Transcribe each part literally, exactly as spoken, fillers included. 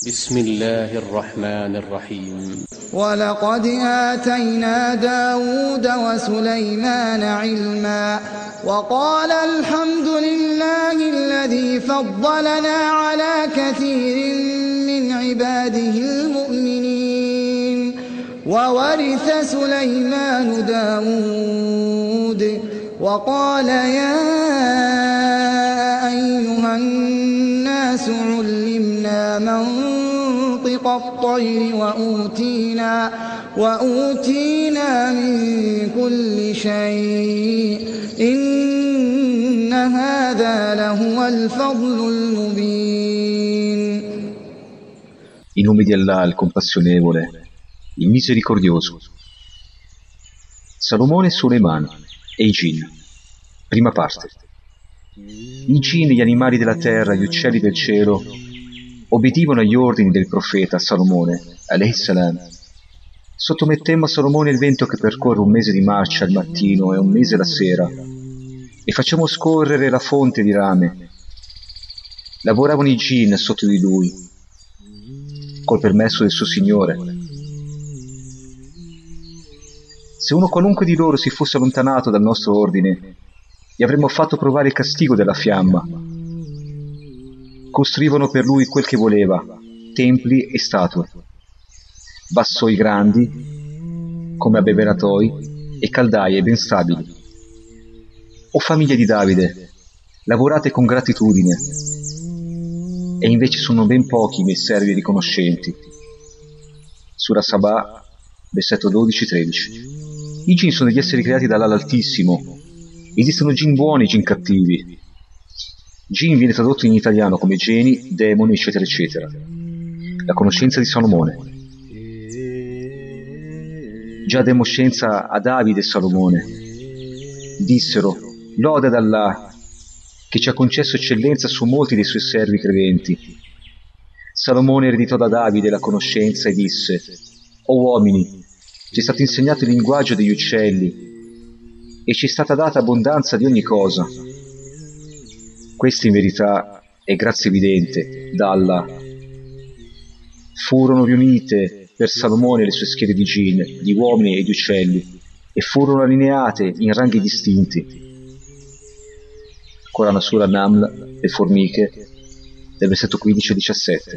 بسم الله الرحمن الرحيم ولقد آتينا داود وسليمان علما وقال الحمد لله الذي فضلنا على كثير من عباده المؤمنين وورث سليمان داود وقال يا أيها الناس علمنا منطق الطير وأوتينا, وأوتينا من كل شيء إن هذا لهو الفضل المبين. In nome di Allah, il compassionevole, il misericordioso. Salomone e Suleiman e i Jinn. Prima parte. I Jinn, gli animali della terra, gli uccelli del cielo, obbedivano agli ordini del profeta Salomone, alayhi salam. Sottomettemmo a Salomone il vento che percorre un mese di marcia al mattino e un mese la sera, e facciamo scorrere la fonte di rame. Lavoravano i Jinn sotto di lui, col permesso del suo Signore. Se uno qualunque di loro si fosse allontanato dal nostro ordine, gli avremmo fatto provare il castigo della fiamma. Costruivano per lui quel che voleva, templi e statue, vassoi grandi, come abbeveratoi, e caldaie ben stabili. O famiglia di Davide, lavorate con gratitudine, e invece sono ben pochi i miei servi riconoscenti. Sura Sabah, versetto dodici tredici. I Jinn sono degli esseri creati dall'Allah Altissimo. Esistono Jinn buoni e Jinn cattivi. Jinn viene tradotto in italiano come geni, demoni, eccetera, eccetera. La conoscenza di Salomone. Già diamo scienza a Davide e Salomone. Dissero: lode ad Allah, che ci ha concesso eccellenza su molti dei suoi servi credenti. Salomone ereditò da Davide la conoscenza e disse: o uomini, ci è stato insegnato il linguaggio degli uccelli e ci è stata data abbondanza di ogni cosa. Questa in verità è grazia evidente da Allah. Furono riunite per Salomone le sue schiere di Jinn, di uomini e di uccelli, e furono allineate in ranghi distinti. Corana Sura Naml, le formiche, del versetto quindici a diciassette.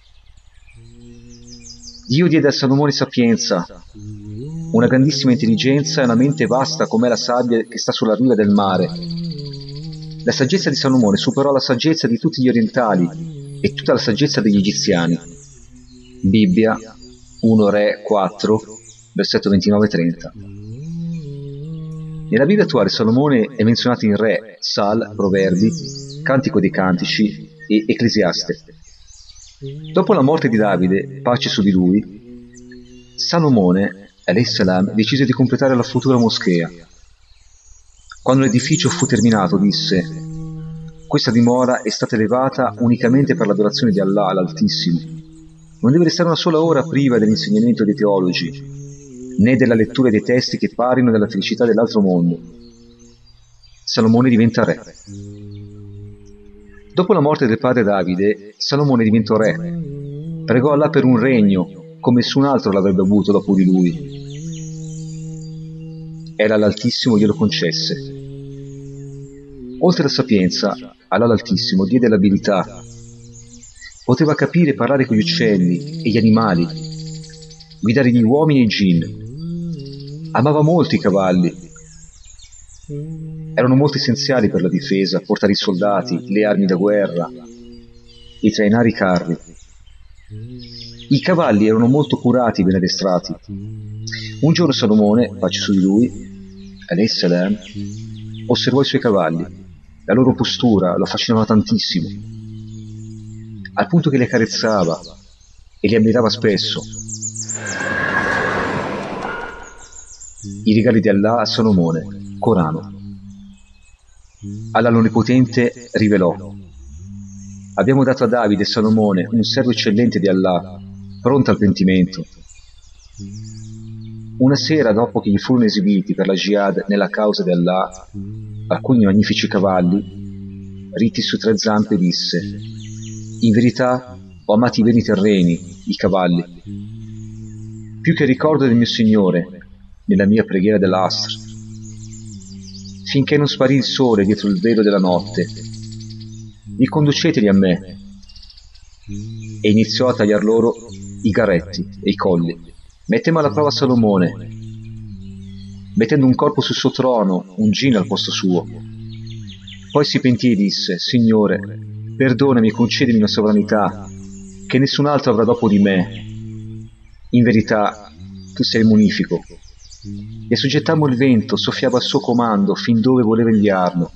Dio diede a Salomone sapienza, una grandissima intelligenza e una mente vasta come la sabbia che sta sulla riva del mare. La saggezza di Salomone superò la saggezza di tutti gli orientali e tutta la saggezza degli egiziani. Bibbia, primo Re quattro, versetto ventinove trenta. Nella Bibbia attuale Salomone è menzionato in Re, Sal, Proverbi, Cantico dei Cantici e Ecclesiaste. Dopo la morte di Davide, pace su di lui, Salomone, alayhi salam, decise di completare la futura moschea. Quando l'edificio fu terminato, disse: questa dimora è stata elevata unicamente per l'adorazione di Allah, l'Altissimo. Non deve restare una sola ora priva dell'insegnamento dei teologi, né della lettura dei testi che parlino della felicità dell'altro mondo. Salomone diventa re. Dopo la morte del padre Davide, Salomone diventò re. Pregò Allah per un regno come nessun altro l'avrebbe avuto dopo di lui. Allah l'Altissimo glielo concesse. Oltre alla sapienza, Allah l'Altissimo diede l'abilità. Poteva capire e parlare con gli uccelli e gli animali, guidare gli uomini e i Jinn. Amava molto i cavalli. Erano molto essenziali per la difesa, portare i soldati, le armi da guerra e trainare i carri. I cavalli erano molto curati e ben addestrati. Un giorno Salomone, pace su di lui, alayhi salam, osservò i suoi cavalli. La loro postura lo affascinava tantissimo, al punto che li accarezzava e li ammirava spesso. I regali di Allah a Salomone, Corano. Allah l'Onnipotente rivelò: abbiamo dato a Davide e Salomone un servo eccellente di Allah, pronto al pentimento. Una sera, dopo che gli furono esibiti per la jihad nella causa di Allah alcuni magnifici cavalli, ritti su tre zampe, disse: in verità ho amato i beni terreni, i cavalli, più che il ricordo del mio Signore nella mia preghiera dell'Asr, finché non sparì il sole dietro il velo della notte. Riconduceteli a me. E iniziò a tagliar loro i garetti e i colli. Mettemmo alla prova Salomone, mettendo un corpo sul suo trono, un gin al posto suo. Poi si pentì e disse: Signore, perdonami e concedimi una sovranità che nessun altro avrà dopo di me. In verità, tu sei il munifico. E assoggettammo il vento, soffiava al suo comando fin dove voleva inviarlo.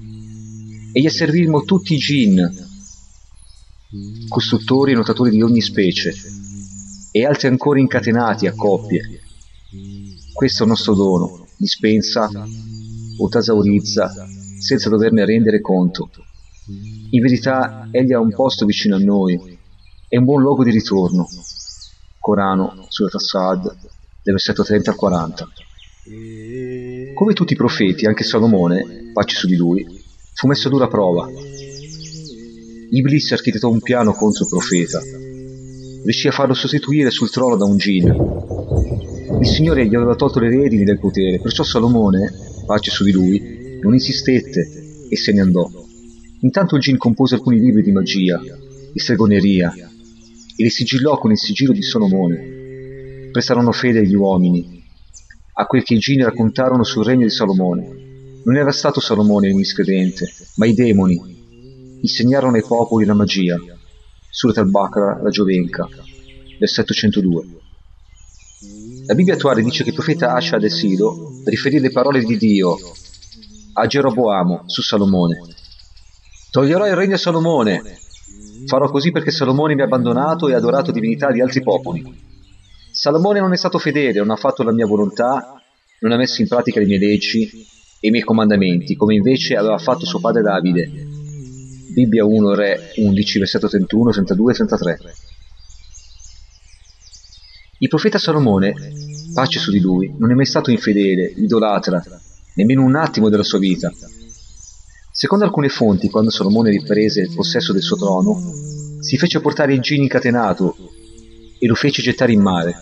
E gli asservimmo tutti i gin, costruttori e nuotatori di ogni specie, e altri ancora incatenati a coppie. Questo è il nostro dono, dispensa o tasaurizza senza doverne rendere conto. In verità, egli ha un posto vicino a noi, è un buon luogo di ritorno. Corano, Surat As-Sad, del versetto trenta al quaranta. Come tutti i profeti, anche Salomone, pace su di lui, fu messo a dura prova. Iblis architettò un piano contro il profeta. Riuscì a farlo sostituire sul trono da un gin. Il Signore gli aveva tolto le redini del potere, perciò Salomone, pace su di lui, non insistette e se ne andò. Intanto il gin compose alcuni libri di magia, di stregoneria, e li sigillò con il sigillo di Salomone. Prestarono fede agli uomini, a quel che i gin raccontarono sul regno di Salomone. Non era stato Salomone il miscredente, ma i demoni insegnarono ai popoli la magia. Surat al-Baqarah, la Giovenca, versetto centodue. La Bibbia attuale dice che il profeta Ashad Silo riferì le parole di Dio a Geroboamo su Salomone. Toglierò il regno a Salomone. Farò così perché Salomone mi ha abbandonato e ha adorato divinità di altri popoli. Salomone non è stato fedele, non ha fatto la mia volontà, non ha messo in pratica le mie leggi e i miei comandamenti, come invece aveva fatto suo padre Davide. Bibbia uno Re undici, versetto trentuno, trentadue e trentatré. Il profeta Salomone, pace su di lui, non è mai stato infedele, idolatra, nemmeno un attimo della sua vita. Secondo alcune fonti, quando Salomone riprese il possesso del suo trono, si fece portare il gin incatenato e lo fece gettare in mare.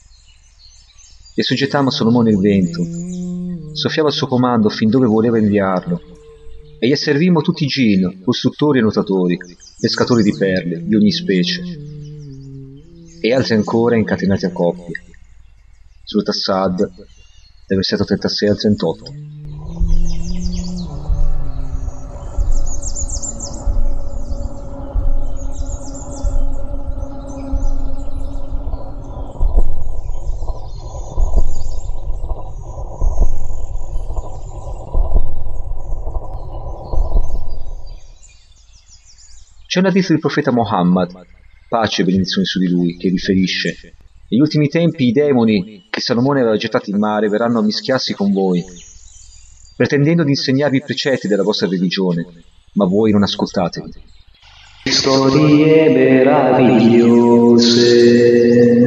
E assoggettammo a Salomone il vento, soffiava il suo comando fin dove voleva inviarlo, e gli asservimmo tutti i gin, costruttori e nuotatori, pescatori di perle, di ogni specie, e altri ancora incatenati a coppie. Surat As-Sad, dal versetto trentasei al trentotto. C'è un hadith del profeta Muhammad, pace e benedizioni su di lui, che riferisce: negli ultimi tempi i demoni che Salomone aveva gettati in mare verranno a mischiarsi con voi, pretendendo di insegnarvi i precetti della vostra religione, ma voi non ascoltatevi. Storie meravigliose.